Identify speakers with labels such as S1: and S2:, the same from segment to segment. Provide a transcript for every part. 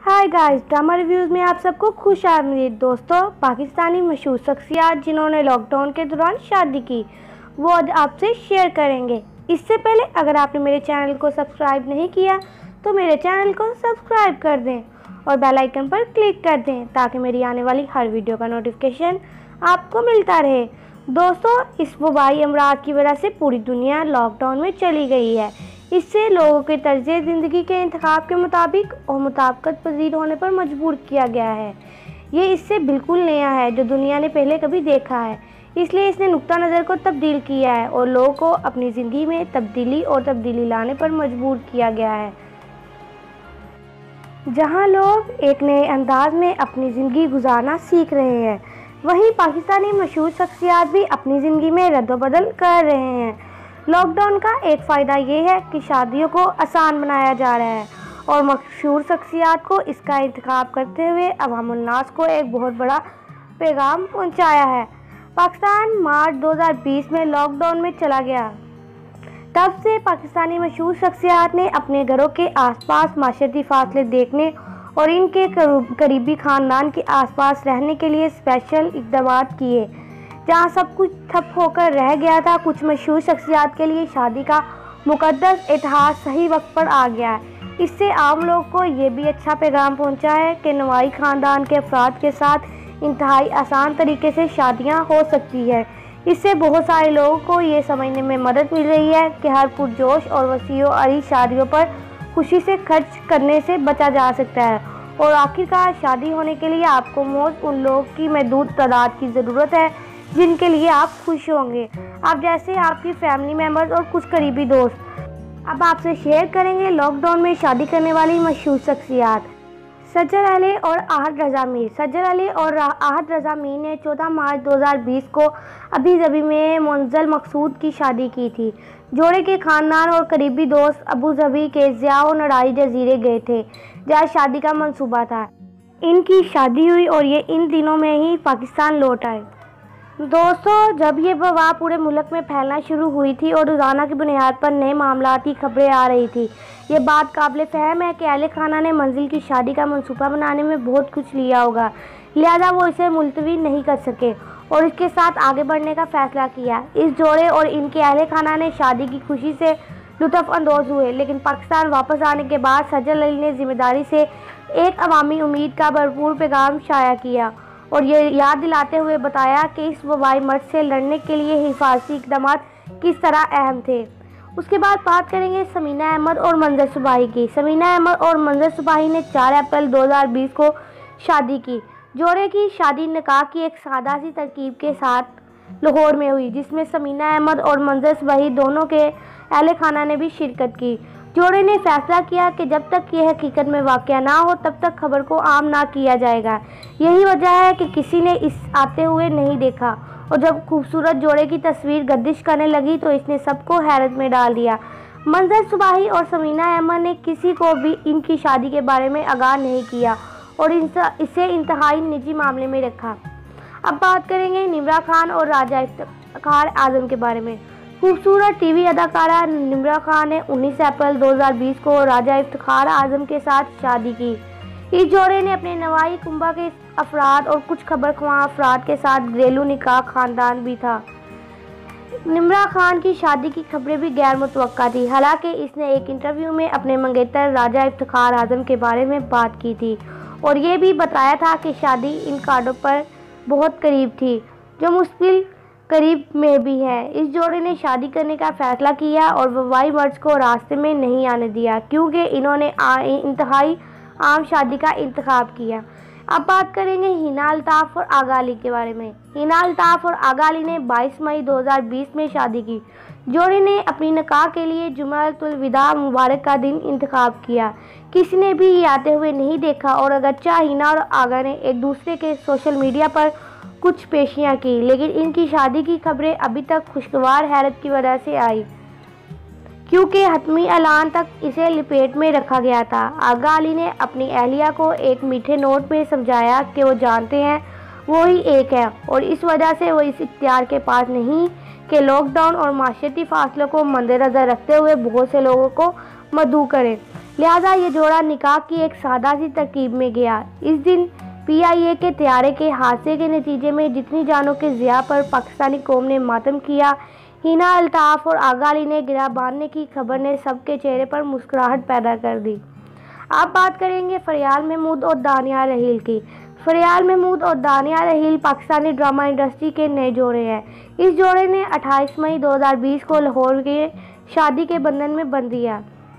S1: Hi guys, drama reviews में आप सबको खुश आमदीद। दोस्तों, पाकिस्तानी मशहूर शख्सियत जिन्होंने लॉकडाउन के दौरान शादी की, वो आज आपसे शेयर करेंगे। इससे पहले अगर आपने मेरे चैनल को सब्सक्राइब नहीं किया तो मेरे चैनल को सब्सक्राइब कर दें और बेल आइकन पर क्लिक कर दें ताकि मेरी आने वाली हर वीडियो का नोटिफिकेशन आपको मिलता रहे। दोस्तों, इस वबाई अमराज की वजह से पूरी दुनिया लॉकडाउन में चली गई है। इससे लोगों के तर्ज ज़िंदगी के इंतखाब के मुताबिक और मुताबिकत पजीर होने पर मजबूर किया गया है। ये इससे बिल्कुल नया है जो दुनिया ने पहले कभी देखा है, इसलिए इसने नुक्ता नज़र को तब्दील किया है और लोगों को अपनी ज़िंदगी में तब्दीली लाने पर मजबूर किया गया है। जहां लोग एक नए अंदाज में अपनी ज़िंदगी गुजारना सीख रहे हैं, वहीं पाकिस्तानी मशहूर शख्सियत भी अपनी ज़िंदगी में रद्द-बदल कर रहे हैं। लॉकडाउन का एक फ़ायदा ये है कि शादियों को आसान बनाया जा रहा है और मशहूर शख्सियत को इसका इंतखाब करते हुए अवामुन्नास को एक बहुत बड़ा पैगाम पहुंचाया है। पाकिस्तान मार्च 2020 में लॉकडाउन में चला गया। तब से पाकिस्तानी मशहूर शख्सियत ने अपने घरों के आसपास माशरती फासले देखने और इनके करीबी ख़ानदान के आसपास रहने के लिए स्पेशल इक़दाम किए। जहाँ सब कुछ ठप होकर रह गया था, कुछ मशहूर शख्सियत के लिए शादी का मुकद्दस इतिहास सही वक्त पर आ गया है। इससे आम लोग को ये भी अच्छा पैगाम पहुँचा है कि नवाई ख़ानदान के अफराद के साथ इंतहाई आसान तरीके से शादियाँ हो सकती है। इससे बहुत सारे लोगों को ये समझने में मदद मिल रही है कि हर पुरजोश और वसीओ अरी शादियों पर खुशी से खर्च करने से बचा जा सकता है और आखिरकार शादी होने के लिए आपको मौज उन लोगों की महदूद तादाद की ज़रूरत है जिनके लिए आप खुश होंगे, आप जैसे आपकी फैमिली मेम्बर्स और कुछ करीबी दोस्त। अब आपसे शेयर करेंगे लॉकडाउन में शादी करने वाली मशहूर शख्सियत। सज्जद अली और आहद रज़ा मीर। सज्जद अली और आहद रज़ा मीर ने 14 मार्च 2020 को अबू धाबी में मुंज़ल मकसूद की शादी की थी। जोड़े के ख़ानदान और करीबी दोस्त अबू धाबी के ज़िया नड़ाई जजीरे गए थे जहाँ शादी का मंसूबा था। इनकी शादी हुई और ये इन दिनों में ही पाकिस्तान लौट आए। दोस्तों, जब ये वबा पूरे मुल्क में फैलना शुरू हुई थी और रोज़ाना की बुनियाद पर नए मामलाती खबरें आ रही थी, ये बात काबिल फ़हम है कि अहले खाना ने मंजिल की शादी का मंसूबा बनाने में बहुत कुछ लिया होगा, लिहाजा वो इसे मुलतवी नहीं कर सके और इसके साथ आगे बढ़ने का फ़ैसला किया। इस जोड़े और इनके अहले खाना ने शादी की खुशी से लुत्फ़ अंदोज़ हुए, लेकिन पाकिस्तान वापस आने के बाद सज्जद अली ने ज़िम्मेदारी से एक अवामी उम्मीद का भरपूर पैगाम शाया किया और ये याद दिलाते हुए बताया कि इस वबाई मर्ज से लड़ने के लिए हिफाजती इक़दाम किस तरह अहम थे। उसके बाद बात करेंगे समीना अहमद और मंजर सुबाही की। समीना अहमद और मंजर सुबाही ने 4 अप्रैल 2020 को शादी की। जोड़े की शादी निकाह की एक सादा सी तरकीब के साथ लाहौर में हुई, जिसमें समीना अहमद और मंजर सुबाही दोनों के अहले खाना ने भी शिरकत की। जोड़े ने फैसला किया कि जब तक ये हकीकत में वाक़या ना हो तब तक खबर को आम ना किया जाएगा। यही वजह है कि किसी ने इस आते हुए नहीं देखा और जब खूबसूरत जोड़े की तस्वीर गर्दिश करने लगी तो इसने सबको हैरत में डाल दिया। मंजर सुबाही और समीना अहमद ने किसी को भी इनकी शादी के बारे में आगाह नहीं किया और इसे इंतहाई निजी मामले में रखा। अब बात करेंगे निम्रा खान और राजा इफ्तिखार आज़म के बारे में। खूबसूरत टीवी अदाकारा निम्रा खान ने 19 अप्रैल 2020 को राजा इफ्तिखार आज़म के साथ शादी की। इस जोड़े ने अपने नवाई कुंबा के अफराद और कुछ खबरख्वाह अफराद के साथ घरेलू निकाह खानदान भी था। निम्रा खान की शादी की खबरें भी गैर मुतवक्का थी, हालांकि इसने एक इंटरव्यू में अपने मंगेतर राजा इफ्तिखार आज़म के बारे में बात की थी और ये भी बताया था कि शादी इन कार्डों पर बहुत करीब थी, जो मुश्किल करीब में भी है। इस जोड़े ने शादी करने का फैसला किया और वबाई मर्ज को रास्ते में नहीं आने दिया क्योंकि इन्होंने इंतहाई आम शादी का इंतखाब किया। अब बात करेंगे हिना अल्ताफ़ और आगा अली के बारे में। हिना अल्ताफ़ और आगा अली ने 22 मई 2020 में शादी की। जोड़े ने अपनी निकाह के लिए जुमातुल विदा मुबारक का दिन इंतखाब किया। किसी ने भी ये आते हुए नहीं देखा और अगरचा हिना और आगा ने एक दूसरे के सोशल मीडिया पर कुछ पेशियाँ की, लेकिन इनकी शादी की खबरें अभी तक खुशगवार हैरत की वजह से आई क्योंकि हतमी ऐलान तक इसे लिपेट में रखा गया था। आगा अली ने अपनी अहलिया को एक मीठे नोट में समझाया कि वो जानते हैं वो ही एक है और इस वजह से वो इस इख्तियार के पास नहीं कि लॉकडाउन और माशरती फासलों को मद्देनज़र रखते हुए बहुत से लोगों को मदऊ करें। लिहाजा ये जोड़ा निकाह की एक सादा सी तरकीब में गया। इस दिन PIA के तैयारे के हादसे के नतीजे में जितनी जानों के ज़िया पर पाकिस्तानी कौम ने मातम किया, हिना अल्ताफ़ और आगा अली ने गिरा बांधने की खबर ने सबके चेहरे पर मुस्कुराहट पैदा कर दी। अब बात करेंगे फरियाल महमूद और दानिया रहील की। फरियाल महमूद और दानिया रहील पाकिस्तानी ड्रामा इंडस्ट्री के नए जोड़े हैं। इस जोड़े ने 28 मई 2020 को लाहौर के शादी के बंधन में बंध दिया।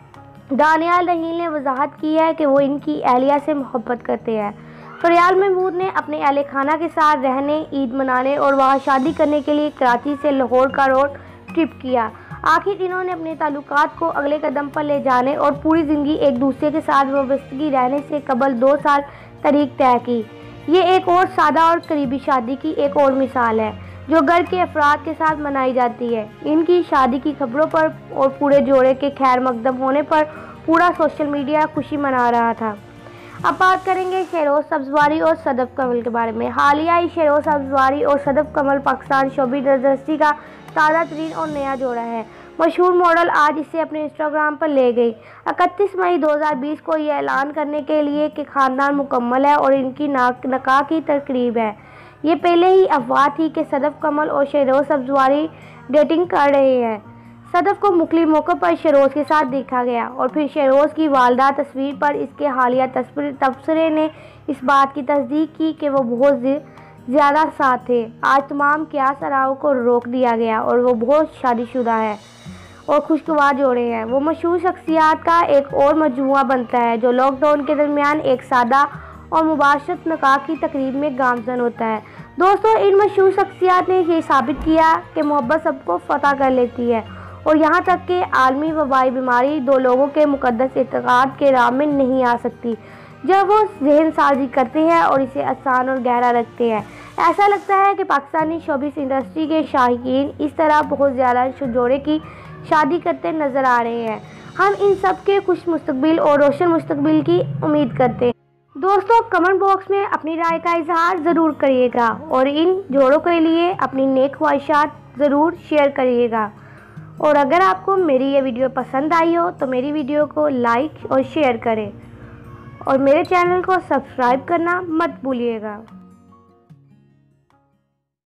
S1: दानिया रहील ने वजाहत की है कि वो इनकी अहलिया से मोहब्बत करते हैं। फरियाल महमूद ने अपने अहले खाना के साथ रहने, ईद मनाने और वहाँ शादी करने के लिए कराची से लाहौर का रोड ट्रिप किया। आखिर इन्होंने अपने ताल्लुकात को अगले कदम पर ले जाने और पूरी ज़िंदगी एक दूसरे के साथ वाबस्तगी रहने से कबल 2 साल तारीख तय की। ये एक और सादा और करीबी शादी की एक और मिसाल है जो घर के अफराद के साथ मनाई जाती है। इनकी शादी की खबरों पर और पूरे जोड़े के खैर मकदम होने पर पूरा सोशल मीडिया खुशी मना रहा था। अब बात करेंगे शहरोज़ सब्ज़वारी और सदफ कमल के बारे में। हालिया ही शहरोज़ सब्ज़वारी और सदफ कमल पाकिस्तान शोबिज़ इंडस्ट्री का ताज़ा तरीन और नया जोड़ा है। मशहूर मॉडल आज इसे अपने इंस्टाग्राम पर ले गई। 31 मई 2020 को ये ऐलान करने के लिए कि ख़ानदान मुकम्मल है और इनकी निकाह की तकरीब है। ये पहले ही अफवाह थी कि सदफ कमल और शहरोज़ सब्ज़वारी डेटिंग कर रहे हैं। सदफ को मुख्तलिफ मौक़ों पर शहरोज़ के साथ देखा गया और फिर शहरोज़ की वालदा तस्वीर पर इसके हालिया तबसरे ने इस बात की तस्दीक की कि वो बहुत ज़्यादा साथ थे। आज तमाम क़यास आराओं को रोक दिया गया और वो बहुत शादीशुदा है और खुशगवार जोड़े हैं। वो मशहूर शख्सियात का एक और मजमुआ बनता है जो लॉकडाउन के दरमियान एक सादा और मुबाशरत निकाह की तकरीब में गामज़न होता है। दोस्तों, इन मशहूर शख्सियात ने ये साबित किया कि मोहब्बत सबको फतह कर लेती है और यहाँ तक कि आलमी वबाई बीमारी 2 लोगों के मुक़द्दस एतक़ाद के राह में नहीं आ सकती जब वो जहन साजी करते हैं और इसे आसान और गहरा रखते हैं। ऐसा लगता है कि पाकिस्तानी शोबिज़ इंडस्ट्री के शाहीन इस तरह बहुत ज़्यादा जोड़े की शादी करते नज़र आ रहे हैं। हम इन सब के खुश मुस्तकबिल और रोशन मुस्तकबिल की उम्मीद करते हैं। दोस्तों, कमेंट बॉक्स में अपनी राय का इजहार ज़रूर करिएगा और इन जोड़ों के लिए अपनी नेक ख्वाहिशात ज़रूर शेयर करिएगा। और अगर आपको मेरी ये वीडियो पसंद आई हो तो मेरी वीडियो को लाइक और शेयर करें और मेरे चैनल को सब्सक्राइब करना मत भूलिएगा।